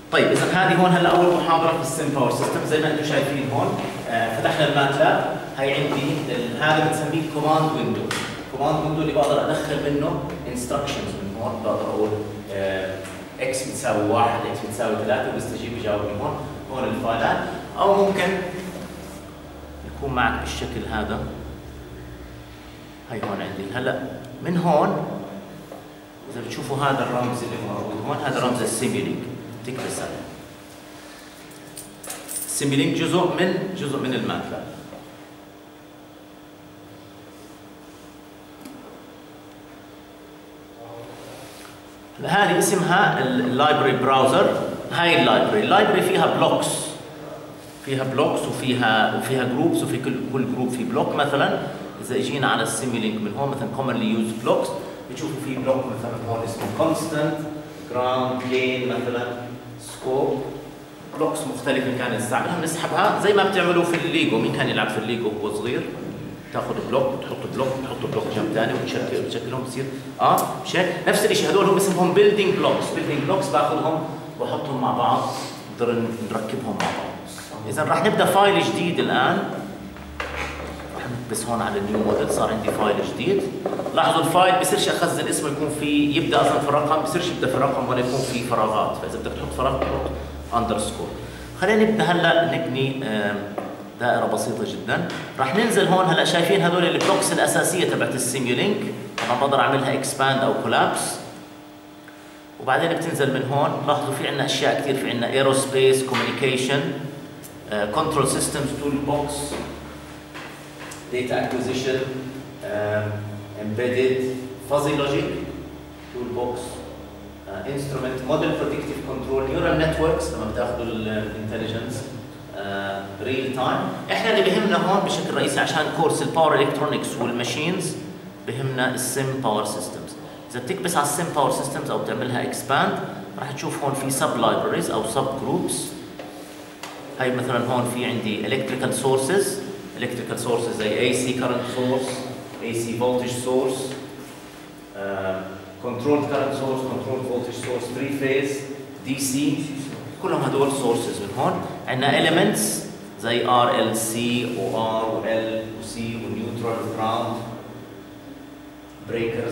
طيب اذا هذه هون هلا اول محاضره في السيم باور سيستم. زي ما انتم شايفين هون فتحنا الماتلاب. هي عندي هذا بنسميه كوماند ويندو. كوماند ويندو اللي بقدر ادخل منه انستركشنز من هون. بقدر اقول اكس بتساوي 1، اكس بتساوي 3 وبيستجيب بجاوب من هون. هون الفايلات، او ممكن يكون معك بالشكل هذا. هي هون عندي هلا من هون اذا بتشوفوا هذا الرمز اللي موجود هون، هذا رمز السيميلينك. تكبس عليه. السيميلينك جزء من الماتلاب. هذه اسمها اللايبرري براوزر. هاي اللايبرري فيها بلوكس وفيها جروبس، وفي كل جروب في بلوك. مثلا اذا اجينا على السيميلينك من هون مثلا commonly used blocks، بتشوفوا في بلوك مثلا هون اسمه constant ground plane مثلا سكوب. بلوكس مختلفه كان نستعملها بنسحبها زي ما بتعملوا في الليجو. مين كان يلعب في الليجو وهو صغير؟ تاخذ بلوك تحط بلوك جنب ثاني وتشكلهم بصير مش هيك؟ نفس الشيء. هذول هم اسمهم بيلدينج بلوكس. باخذهم واحطهم مع بعض، نقدر نركبهم مع بعض. اذا راح نبدا فايل جديد الان. راح نكبس هون على النيو موديل. صار عندي فايل جديد. لاحظوا الفايل بصيرش اخزن اسمه، يكون في يبدا اصلا في الرقم، بصيرش يبدا في الرقم ولا يكون في فراغات. فاذا بدك تحط فراغ تحط اندرسكور. خلينا نبدا هلا نبني دائره بسيطه جدا. راح ننزل هون. هلا شايفين هذول البلوكس الاساسيه تبعت السيميولينك. طبعا بقدر اعملها اكسباند او كولابس. وبعدين بتنزل من هون. لاحظوا في عندنا اشياء كثير. في عندنا ايروسبيس، كوميونيكيشن، كنترول سيستمز، تول بوكس، داتا اكوزيشن، embedded fuzzy logic tool box, instrument model predictive control, neural networks لما بتاخذوا الانتليجنس، ريل تايم. احنا اللي بهمنا هون بشكل رئيسي عشان كورس الباور الكترونكس والماشينز بهمنا السيم باور سيستمز. اذا بتكبس على السيم باور سيستمز او بتعملها اكسباند راح تشوف هون في سب لايبريز او سب جروبس. هاي مثلا هون في عندي electrical sources زي AC current source، AC voltage source، controlled current source، controlled voltage source، 3 phase، DC. كلهم هدول sources. من هون عندنا elements زي RLC وR وL وC ونيوترال وجراوند، breakers.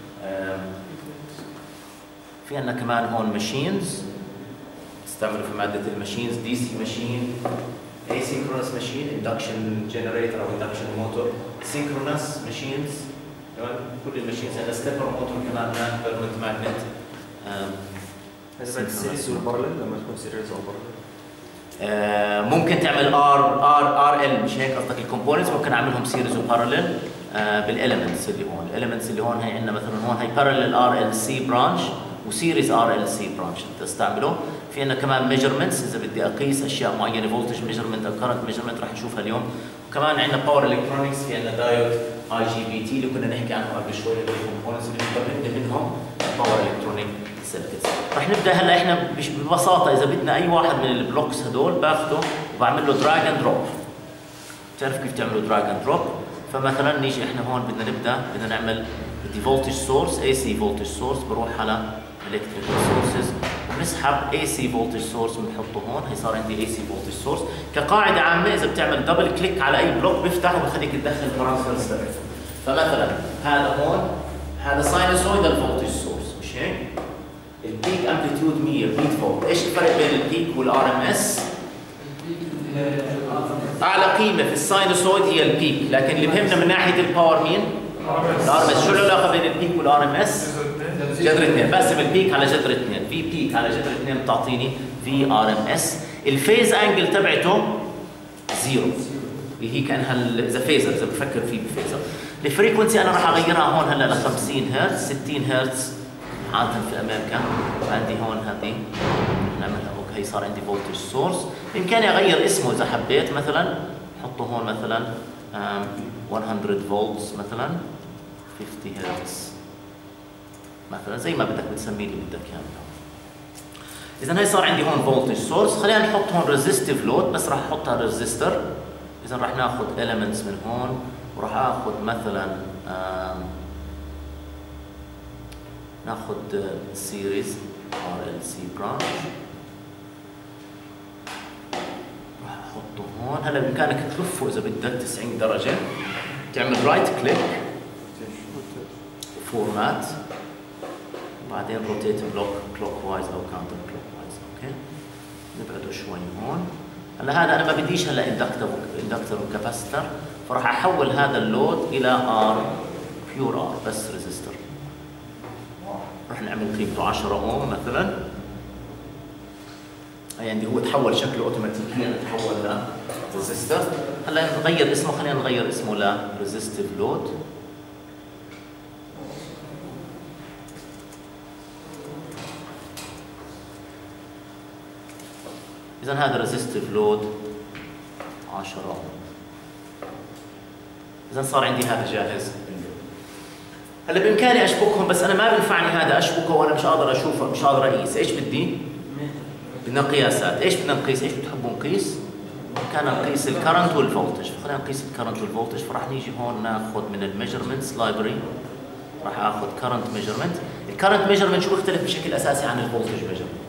في عندنا كمان هون machines استعملوا في مادة الماشينز. DC ماشين، asynchronous machine، induction generator أو induction motor، synchronous machines. كل الماشينز عندنا stepper motor كمان، permanent magnet. هذا السيريز والبارلل لما تكون سيريز أو بارلل. ممكن تعمل RL مش هيك قصدك الكومبوننتس. ممكن أعملهم سيريز وبارلل بالإليمنتس اللي هون. الإليمنتس اللي هون هي عندنا مثلا هون هي parallel RLC branch وسيريز RLC branch تستعمله. في عندنا كمان ميجرمنتس اذا بدي اقيس اشياء معينه، فولتج ميجرمنت او كرنت ميجرمنت راح نشوفها اليوم. وكمان عندنا باور الكترونكس. في عندنا دايود IGBT اللي كنا نحكي عنه قبل شوي. هدول الكومبوننتس اللي بنستفيد منهم باور الكترونيك سيركتس. راح نبدا هلا. احنا ببساطه اذا بدنا اي واحد من البلوكس هدول باخذه وبعمل له دراج اند دروب. بتعرف كيف تعملوا دراج اند دروب؟ فمثلا نيجي احنا هون بدنا نعمل بدي فولتج سورس، AC فولتج سورس، بروح على electrical sources وبنسحب AC voltage source بنحطه هون. هي صار عندي AC voltage source. كقاعدة عامة إذا بتعمل دبل كليك على أي بلوك بيفتح وبخليك تدخل البارامترز تبعته. فمثلا هذا هون هذا sinusoidal voltage source مش هيك؟ البيك امبليتيود 100 فولت. إيش الفرق بين البيك والRMS؟ أعلى قيمة في الساينوسويد هي البيك، لكن اللي بهمنا من ناحية الباور مين؟ الRMS. شو العلاقة بين البيك والRMS؟ جذر 2. بقسم البيك على جذر 2. في بيك على جذر 2 بتعطيني في RMS. الفيز انجل تبعته زيرو. هي كانها اذا فيزر، اذا بفكر فيه بفيزر. الفريكونسي انا راح اغيرها هون هلا ل 50 هرتز، 60 هرتز عاده في امريكا. عندي هون هذه نعملها اوكي. هي صار عندي فولتج سورس. بامكاني اغير اسمه اذا حبيت. مثلا احطه هون مثلا 100 فولتس مثلا 50 هرتز مثلا، زي ما بدك بتسميه اللي بدك اياه. اذا هي صار عندي هون فولتج سورس. خلينا نحط هون ريزيستيف لود، بس راح احطها ريزيستر. اذا راح ناخذ elements من هون وراح اخذ مثلا ناخذ سيريز RLC branch حطه هون. هلا بامكانك تلفه اذا بدك 90 درجه، تعمل رايت كليك فورمات وبعدين روتيت بلوك كلوك وايز او كاونتر كلوك وايز. اوكي نبعده شوي هون. هلا هذا انا ما بديش هلا اندكتر وكاباستر، فراح احول هذا اللود الى ار بيور ار بس ريزيستر. راح نعمل قيمته 10 اوم مثلا، يعني هو تحول شكله اوتوماتيكيا تحول لريزيستر. هلا نغير اسمه، خلينا نغير اسمه لريزيستيف لود. اذا هذا ريزيستيف لود 10 اوم. اذا صار عندي هذا جاهز. هلا بامكاني اشبكهم، بس انا ما بينفعني هذا اشبكه وانا مش قادر اشوفه، مش قادر اقيس. ايش بدي؟ بدنا قياسات. ايش بدنا نقيس؟ ايش بتحبوا نقيس؟ كان نقيس الكرنت والفولتج. خلينا نقيس الكرنت والفولتج. فراح نيجي هون ناخذ من الميجرمنتس لايبرري، راح اخذ كرنت ميجرمنت. الكرنت ميجرمنت شو بيختلف بشكل اساسي عن الفولتج ميجرمنت؟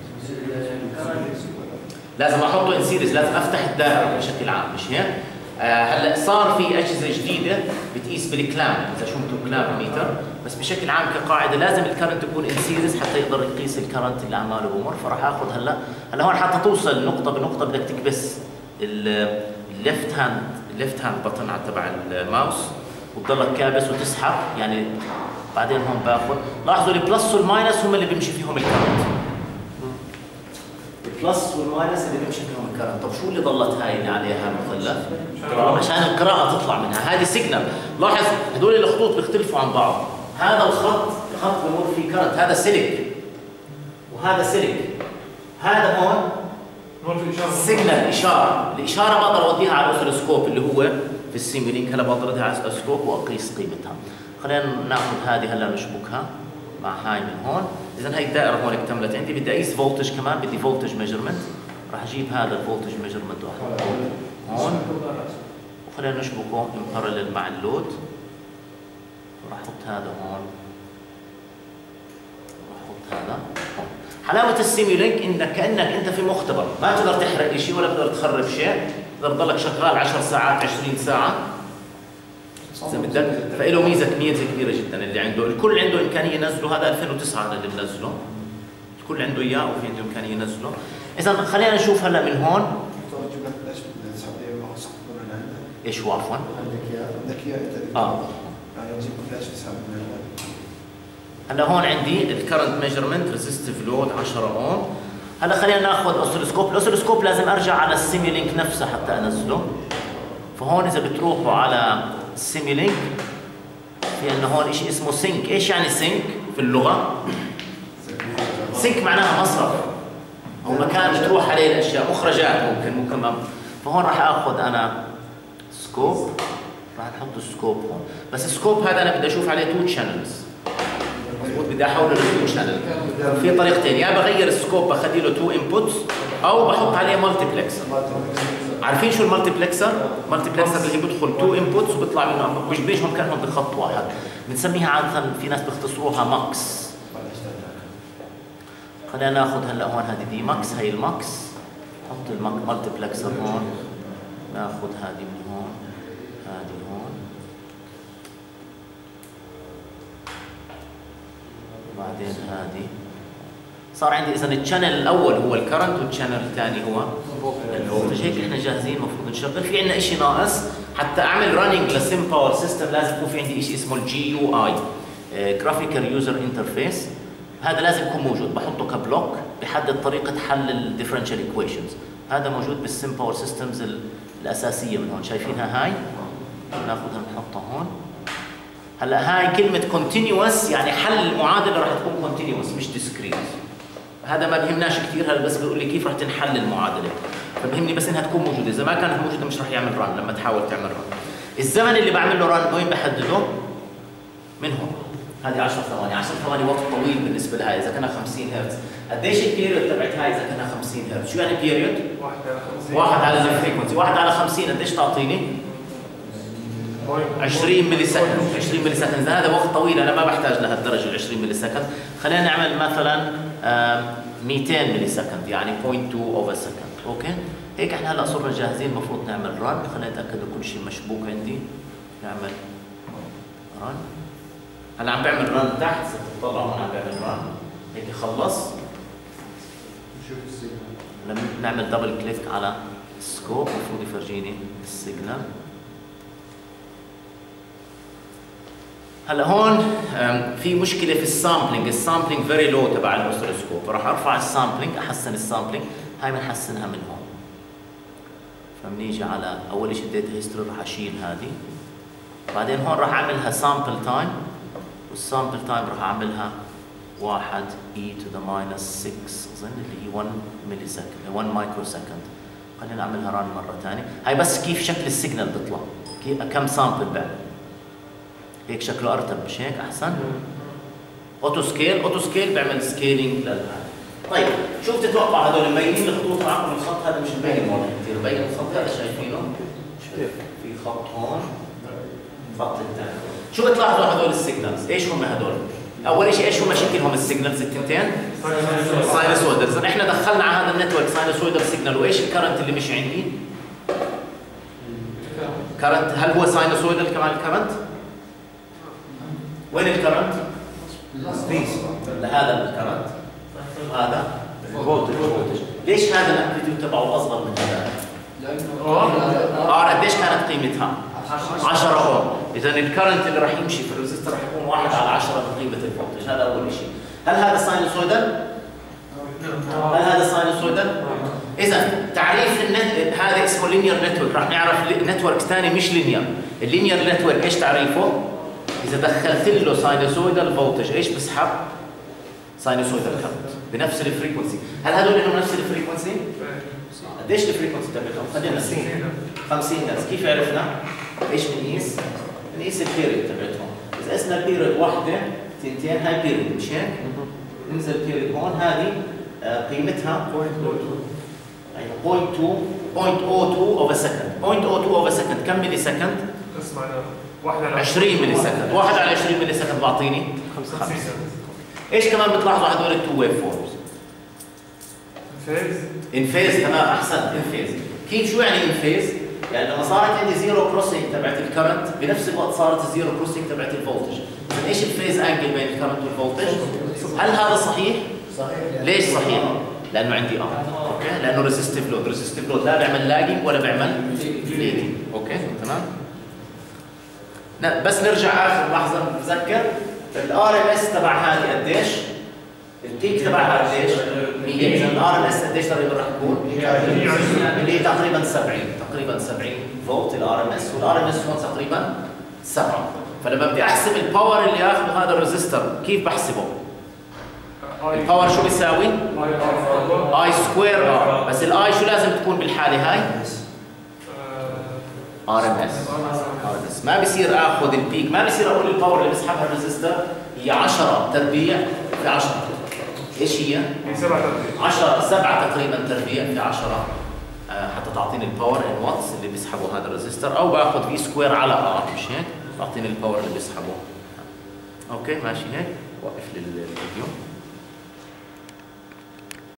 لازم احطه ان سيريز، لازم افتح الدائره بشكل عام، مش هيك؟ هلا صار في اجهزه جديده بتقيس بالكلام، اذا شفتوا كلام ميتر، بس بشكل عام كقاعده لازم الكرنت يكون ان سيريز حتى يقدر يقيس الكرنت اللي عماله بمر. فراح اخذ هلا هون حتى توصل نقطه بنقطه بدك تكبس الليفت هاند بطن على تبع الماوس وتضلك كابس وتسحب، يعني بعدين هون باخذ. لاحظوا البلس والماينس هم اللي بيمشي فيهم الكرنت. البلس والماينس اللي بيمشي فيهم الكرنت. طب شو اللي ضلت هاي اللي عليها المثلث؟ عشان القراءة تطلع منها، هذه سيجنال. لاحظ هدول الخطوط بيختلفوا عن بعض. هذا الخط بمر فيه كرنت، هذا سلك وهذا سلك. هذا هون سيجنال، إشارة. الإشارة بقدر أوديها على الأوسيلوسكوب اللي هو في السيميلينك. هلا بقدر أوديها على الأوسيلوسكوب وأقيس قيمتها. خلينا ناخذ هذه هلا نشبكها مع هاي من هون. إذا هي الدائرة هون اكتملت عندي. بدي أقيس فولتج كمان، بدي فولتج ميجرمنت. راح أجيب هذا الفولتج ميجرمنت وأحطه هون، وخلينا نشبكه ان بارلل مع اللود. راح أحط هذا هون، راح أحط هذا هون. حلاوة السيميلينك إنك كأنك أنت في مختبر، ما تقدر تحرق شيء ولا تقدر تخرب شيء، تقدر تضلك شغال 10 ساعات 20 ساعة إذا بدك. فإله ميزة كبيرة جدا اللي عنده. الكل عنده إمكانية ينزله، هذا 2009 أنا اللي منزله. الكل عنده إياه وفي عنده إمكانية ينزله. إذا خلينا نشوف هلا من هون. ايش هو عفوا؟ عندك اياه انت. يعني نجيب فلاش تسحب من هلا هون عندي الكرنت ميجرمنت ريزيستيف لود 10 اوم. هلا خلينا ناخذ اوسيلوسكوب. الاوسيلوسكوب لازم ارجع على السيميلينك نفسه حتى انزله. فهون اذا بتروحوا على السيميلينك في عندنا هون شيء اسمه سينك. ايش يعني سينك في اللغه؟ سينك معناها مصرف او مكان بتروح عليه الاشياء، مخرجات ممكن. فهون راح اخذ انا سكوب، راح نحط السكوب هون. بس السكوب هذا انا بدي اشوف عليه 2 شانلز مضبوط، بدي احوله ل 2 شانل. في طريقتين، يا بغير السكوب بخلي له 2 انبوتس او بحط عليه مالتيبلكسر. عارفين شو المالتيبلكسر؟ المالتيبلكسر اللي هي بدخل 2 انبوتس وبيطلع منه بيجبيجهم كانهم بخط واحد. بنسميها عاده في ناس بيختصروها ماكس. خلينا ناخذ هلا هون هذه دي ماكس، هي الماكس. نحط المالتيبلكسر هون، ناخذ هذه من هون، هذه هون، وبعدين هذه. صار عندي اذا الشانل الاول هو الكرنت والشانل الثاني هو الفولتج. هيك احنا جاهزين، المفروض نشغل. في عندنا شيء ناقص حتى اعمل رانينج لسيم باور سيستم، لازم يكون في عندي شيء اسمه الجي يو اي، جرافيكال يوزر انترفيس. هذا لازم يكون موجود، بحطه كبلوك بحدد طريقه حل الديفرنشال ايكويشنز. هذا موجود بالسيم باور سيستمز الاساسيه من هون. شايفينها هاي؟ ناخذها نحطها هون. هلا هاي كلمه كونتينيوس يعني حل المعادله راح تكون كونتينيوس مش ديسكريت. هذا ما بيهمناش كثير، هذا بس بيقول لي كيف راح تنحل المعادله. فبهمني بس انها تكون موجوده، اذا ما كانت موجوده مش راح يعمل ران لما تحاول تعمل ران. الزمن اللي بعمل له ران وين بحدده؟ من هون. هذه 10 ثواني، 10 ثواني وقت طويل بالنسبه لهاي. اذا كانها 50 هرتز، قديش البيريود تبعت هاي اذا كانها 50 هرتز؟ شو يعني بيريود؟ 1 على الفريكونسي. 1 على 50 قديش تعطيني؟ 20 ملي سكند. 20 ملي سكند، هذا وقت طويل، انا ما بحتاج لهالدرجه ال 20 ملي سكند. خلينا نعمل مثلا 200 ملي سكند يعني 0.2 اوفر سكند. اوكي هيك احنا هلا صرنا جاهزين، المفروض نعمل رن. خلينا نتاكد انه كل شيء مشبوك عندي. نعمل رن. هلا عم بعمل رن تحت، ستطلع هون عم بعمل رن. هيك خلص. لما نعمل دبل كليك على سكوب المفروض يفرجيني السيجنال. هلا هون في مشكله في السامبلينج، السامبلينج فيري لو تبع الاوسيلوسكوب، راح ارفع السامبلينج، احسن السامبلينج، هاي بنحسنها من هون. فبنيجي على اول شيء الداتا هيستوري راح اشيل هذه، بعدين هون راح اعملها سامبل تايم، والسامبل تايم راح اعملها 1 e to the minus 6 اظن اللي هي 1 ملي سكند 1 مايكرو سكند. خلينا نعملها ران مره ثانيه. هاي بس كيف شكل السيجنال بيطلع، كم سامبل بعمل. هيك شكله ارتب مش هيك احسن؟ اوتو سكيل، اوتو سكيل بيعمل سكيلينج للهذا. طيب شو بتتوقع هذول مبينين الخطوط معكم؟ الخط هذا مش مبين والله كثير، مبين الخط هذا شايفينه؟ في خط هون، خط الثاني. شو بتلاحظوا هذول السيجنالز؟ ايش هم هذول؟ اول شيء ايش هم شكلهم السيجنالز التنتين؟ ساينوسويدال. اذا احنا دخلنا على هذا النتورك ساينوسويدال سيجنال، وايش الكرنت اللي مش عندي؟ كرنت، هل هو ساينوسويدال كمان الكرنت؟ وين الكرنت؟ لهذا الكرنت، هذا الفولتج. ليش هذا الامبليتيود تبعه اصغر من هذا؟ قديش كانت قيمتها؟ 10 اوم. اذا الكرنت اللي راح يمشي في الريزستور راح يكون 1 على 10 من قيمه الفولتج. هذا اول شيء. هل هذا ساينوسويدال؟ هل هذا ساينوسويدال؟ اذا تعريف النت هذا اسمه لينير نتورك. راح نعرف نتورك ثاني مش لينير. اللينير نتورك ايش تعريفه؟ اذا دخلت له ساينوسويدال فولتج ايش بسحب؟ ساينوسويدال كرنت بنفس الفريكونسي. هل هذول لهم نفس الفريكونسي؟ قديش الفريكونسي تبعهم؟ خلينا نقيس 50 هرتز. كيف عرفنا؟ ايش بنقيس؟ بنقيس البيريد تبعتهم. اذا قسنا البيريد واحده تنتين، هاي بيريد مش هيك؟ ننزل بيريد هون، هذه قيمتها 0.02 اوفر سكند. 0.02 اوفر سكند كم ملي سكند؟ 20 ملي سكند. 1 على 20 ملي سكند بعطيني 5. ايش كمان بتلاحظوا هذول التو ويف فورمز؟ انفيز. تمام احسن، انفيز. كيف شو يعني انفيز؟ يعني لما صارت عندي زيرو كروسنج تبعت الكرنت بنفس الوقت صارت الزيرو كروسنج تبعت الفولتج. اذا ايش الفيز انجل بين الكرنت والفولتج؟ هل هذا صحيح؟ صحيح. ليش صحيح؟ لانه عندي اوكي، لانه ريزستيف لود، ريزستيف لود لا بيعمل لاجنج ولا بيعمل ليدنج. اوكي تمام؟ بس نرجع اخر لحظه نتذكر الار ام اس تبع هذه قديش؟ البيك تبعها قديش؟ 100. اذا الار ام اس قديش تقريبا راح يكون؟ اللي هي تقريبا 70 فولت الار ام اس، والار ام اس هون تقريبا 7. فلما بدي احسب الباور اللي ياخذه هذا الريزستور كيف بحسبه؟ الباور شو بيساوي؟ اي سكوير ار. بس الاي شو لازم تكون بالحاله هاي؟ ار ام اس. ما بصير اخذ البيك، ما بصير اقول الباور اللي بيسحبها الريزستور هي 10 تربيع في 10. ايش هي؟ 7 تقريبا تربيع في 10 حتى تعطيني الباور ان واتس اللي بيسحبه هذا الريزستور، او باخذ في سكوير على ار مش هيك؟ تعطيني الباور اللي بيسحبه. اوكي ماشي هيك؟ وقف لي الفيديو.